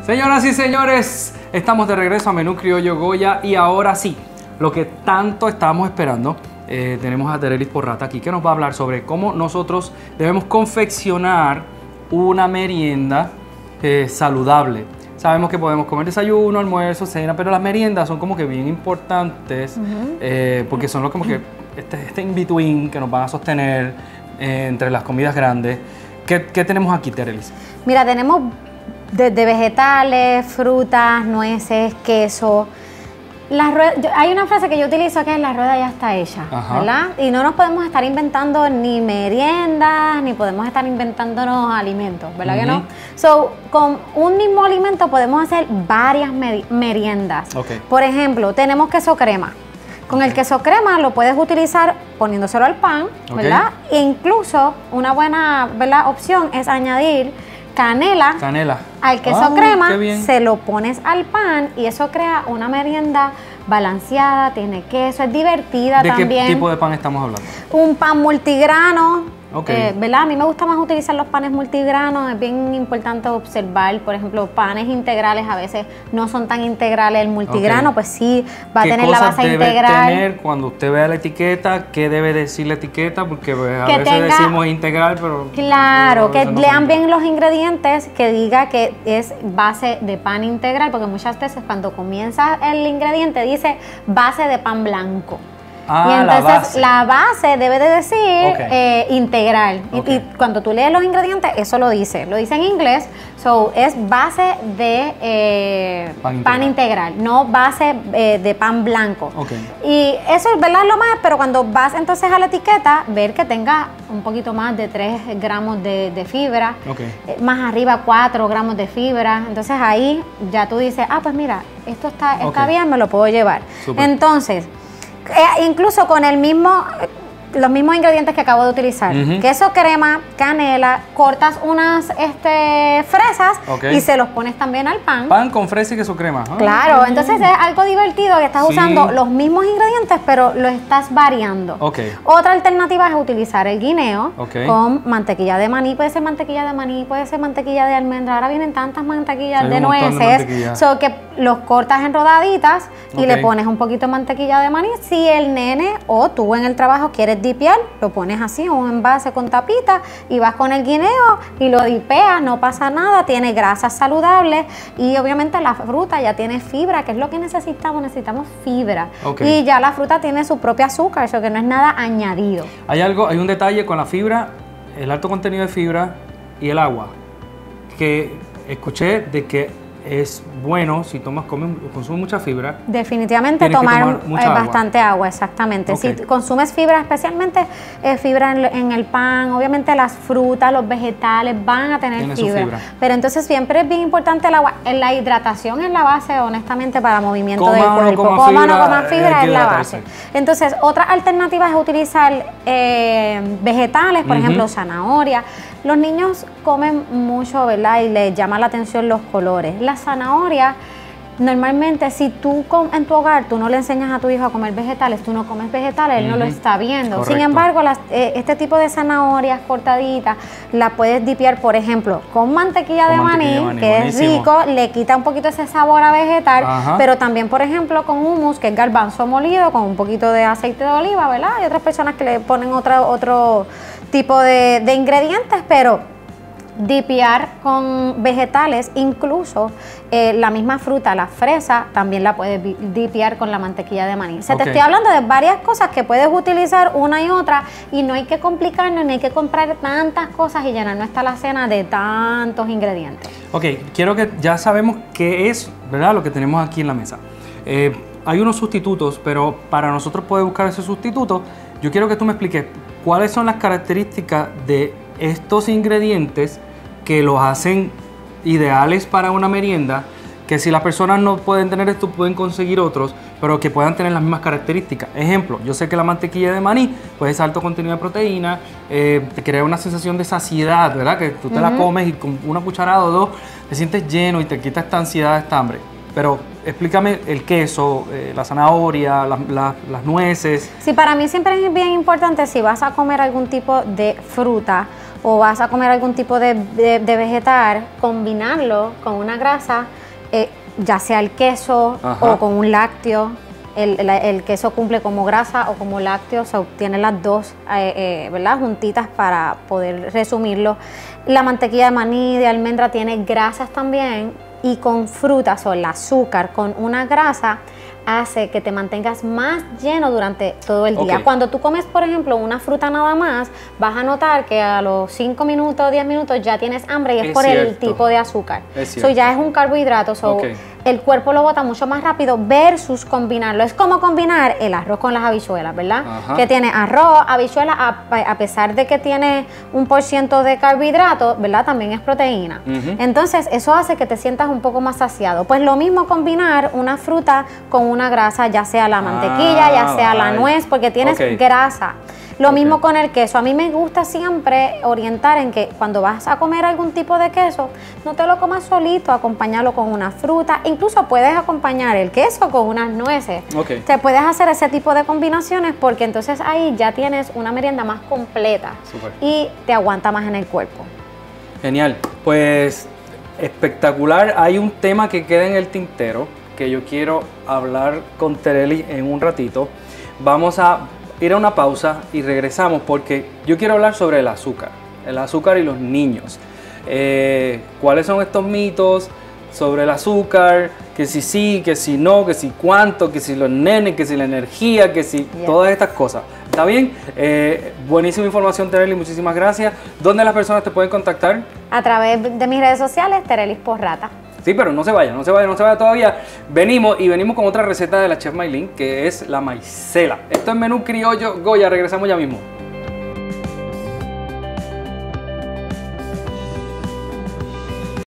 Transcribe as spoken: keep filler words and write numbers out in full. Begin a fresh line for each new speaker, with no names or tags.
Señoras y señores, estamos de regreso a Menú Criollo Goya y ahora sí, lo que tanto estábamos esperando, eh, tenemos a Terelis Porrata aquí que nos va a hablar sobre cómo nosotros debemos confeccionar una merienda eh, saludable. Sabemos que podemos comer desayuno, almuerzo, cena, pero las meriendas son como que bien importantes uh-huh. eh, porque son los como que este, este in-between que nos van a sostener eh, entre las comidas grandes. ¿Qué, qué tenemos aquí, Terelis?
Mira, tenemos desde vegetales, frutas, nueces, queso. La rueda, yo, hay una frase que yo utilizo que es la rueda ya está hecha, Ajá. ¿verdad? Y no nos podemos estar inventando ni meriendas, ni podemos estar inventándonos alimentos, ¿verdad uh-huh. que no? So, con un mismo alimento podemos hacer varias mer meriendas. Okay. Por ejemplo, tenemos queso crema. Con okay. el queso crema lo puedes utilizar poniéndoselo al pan, ¿verdad? Okay. E incluso una buena, ¿verdad?, opción es añadir canela,
canela.
al queso ah, crema, se lo pones al pan y eso crea una merienda balanceada, tiene queso, es divertida
¿De
también.
¿De qué tipo de pan estamos hablando?
Un pan multigrano.
Okay.
Eh, ¿verdad? A mí me gusta más utilizar los panes multigranos, es bien importante observar, por ejemplo, panes integrales a veces no son tan integrales, el multigrano okay. pues sí va a tener la base
debe
integral.
Tener cuando usted vea la etiqueta, ¿qué debe decir la etiqueta? Porque pues, a que veces tenga, decimos integral, pero...
Claro,
pero
que no lean bien los ingredientes, que diga que es base de pan integral, porque muchas veces cuando comienza el ingrediente dice base de pan blanco.
Ah,
y entonces
la base.
la base debe de decir
okay.
eh, integral.
Okay.
Y, y cuando tú lees los ingredientes, eso lo dice. Lo dice en inglés. So, es base de eh, pan, integral. pan integral, no base eh, de pan blanco.
Okay.
Y eso es verdad lo más, pero cuando vas entonces a la etiqueta, ver que tenga un poquito más de tres gramos de, de fibra,
okay.
eh, más arriba cuatro gramos de fibra. Entonces ahí ya tú dices, ah, pues mira, esto está, está okay. bien, me lo puedo llevar.
Super.
Entonces, Eh, incluso con el mismo, los mismos ingredientes que acabo de utilizar, uh-huh. queso crema, canela, cortas unas este, fresas okay. y se los pones también al pan.
Pan con fresa y queso crema. Ah.
Claro, entonces es algo divertido que estás sí. usando los mismos ingredientes, pero lo estás variando.
Okay.
Otra alternativa es utilizar el guineo okay. con mantequilla de maní, puede ser mantequilla de maní, puede ser mantequilla de almendra. Ahora vienen tantas mantequillas sí, de nueces, de so que los cortas en rodaditas y okay. le pones un poquito de mantequilla de maní. Si el nene o tú en el trabajo quieres dipear, lo pones así, un envase con tapita y vas con el guineo y lo dipeas, no pasa nada, tiene grasas saludables y obviamente la fruta ya tiene fibra, que es lo que necesitamos, necesitamos fibra. Okay. Y ya la fruta tiene su propio azúcar, eso que no es nada añadido.
Hay algo, hay un detalle con la fibra, el alto contenido de fibra y el agua, que escuché de que es bueno si tomas, comes, consumes mucha fibra.
Definitivamente tomar, tomar eh, bastante agua, agua exactamente. Okay. Si consumes fibra, especialmente eh, fibra en, en el pan, obviamente las frutas, los vegetales van a tener fibra. fibra. Pero entonces siempre es bien importante el agua. La hidratación es la base, honestamente, para movimiento
coma
del cuerpo.
No
Coma o no coma fibra es la base. Entonces, otra alternativa es utilizar eh, vegetales, por uh-huh. ejemplo, zanahoria. Los niños comen mucho, ¿verdad? Y les llama la atención los colores. La zanahoria, normalmente, si tú en tu hogar tú no le enseñas a tu hijo a comer vegetales, tú no comes vegetales, él uh-huh. no lo está viendo. Correcto. Sin embargo, las, eh, este tipo de zanahorias cortaditas, la puedes dipear, por ejemplo, con mantequilla, con de, mantequilla maní, de maní, que buenísimo. Es rico, le quita un poquito ese sabor a vegetal, uh-huh. pero también, por ejemplo, con hummus, que es garbanzo molido, con un poquito de aceite de oliva, ¿verdad? Hay otras personas que le ponen otra, otro tipo de, de ingredientes, pero dipear con vegetales, incluso eh, la misma fruta, la fresa, también la puedes dipear con la mantequilla de maní. Se okay. te estoy hablando de varias cosas que puedes utilizar una y otra y no hay que complicarnos, ni hay que comprar tantas cosas y llenar nuestra alacena de tantos ingredientes.
Ok, quiero que ya sabemos qué es, ¿verdad?, lo que tenemos aquí en la mesa. Eh, hay unos sustitutos, pero para nosotros poder buscar ese sustituto, yo quiero que tú me expliques cuáles son las características de estos ingredientes que los hacen ideales para una merienda, que si las personas no pueden tener esto, pueden conseguir otros, pero que puedan tener las mismas características. Ejemplo, yo sé que la mantequilla de maní, pues es alto contenido de proteína, eh, te crea una sensación de saciedad, ¿verdad? Que tú te uh-huh. la comes y con una cucharada o dos te sientes lleno y te quita esta ansiedad, esta hambre. Pero explícame el queso, eh, la zanahoria, la, la, las nueces.
Sí, para mí siempre es bien importante, si vas a comer algún tipo de fruta, o vas a comer algún tipo de, de, de vegetal, combinarlo con una grasa, eh, ya sea el queso Ajá. o con un lácteo. El, el, el queso cumple como grasa o como lácteo, se obtienen las dos eh, eh, ¿verdad? juntitas para poder resumirlo. La mantequilla de maní, de almendra tiene grasas también, y con frutas o el azúcar con una grasa hace que te mantengas más lleno durante todo el día. Okay. Cuando tú comes, por ejemplo, una fruta nada más, vas a notar que a los cinco minutos, diez minutos ya tienes hambre y es, es por cierto. el tipo de azúcar. Eso ya es un carbohidrato. So okay. El cuerpo lo bota mucho más rápido versus combinarlo. Es como combinar el arroz con las habichuelas, ¿verdad? Ajá. Que tiene arroz, habichuelas, a, a pesar de que tiene un por ciento de carbohidrato, ¿verdad? También es proteína. Uh-huh. Entonces, eso hace que te sientas un poco más saciado. Pues lo mismo combinar una fruta con una grasa, ya sea la mantequilla, ah, ya sea vale. la nuez, porque tienes okay. grasa. Lo okay. mismo con el queso. A mí me gusta siempre orientar en que cuando vas a comer algún tipo de queso, no te lo comas solito, acompáñalo con una fruta. Incluso puedes acompañar el queso con unas nueces. Okay. Te puedes hacer ese tipo de combinaciones porque entonces ahí ya tienes una merienda más completa. Super. Y te aguanta más en el cuerpo.
Genial. Pues espectacular. Hay un tema que queda en el tintero que yo quiero hablar con Terely en un ratito. Vamos a ir a una pausa y regresamos porque yo quiero hablar sobre el azúcar, el azúcar y los niños. Eh, ¿Cuáles son estos mitos sobre el azúcar? Que si sí, que si no, que si cuánto, que si los nenes, que si la energía, que si yeah. todas estas cosas. ¿Está bien? Eh, buenísima información, Terely, muchísimas gracias. ¿Dónde las personas te pueden contactar?
A través de mis redes sociales, Terely Porrata.
Sí, pero no se vaya, no se vaya, no se vaya todavía. Venimos y venimos con otra receta de la chef Maylin, que es la maicela. Esto es menú criollo Goya, regresamos ya mismo.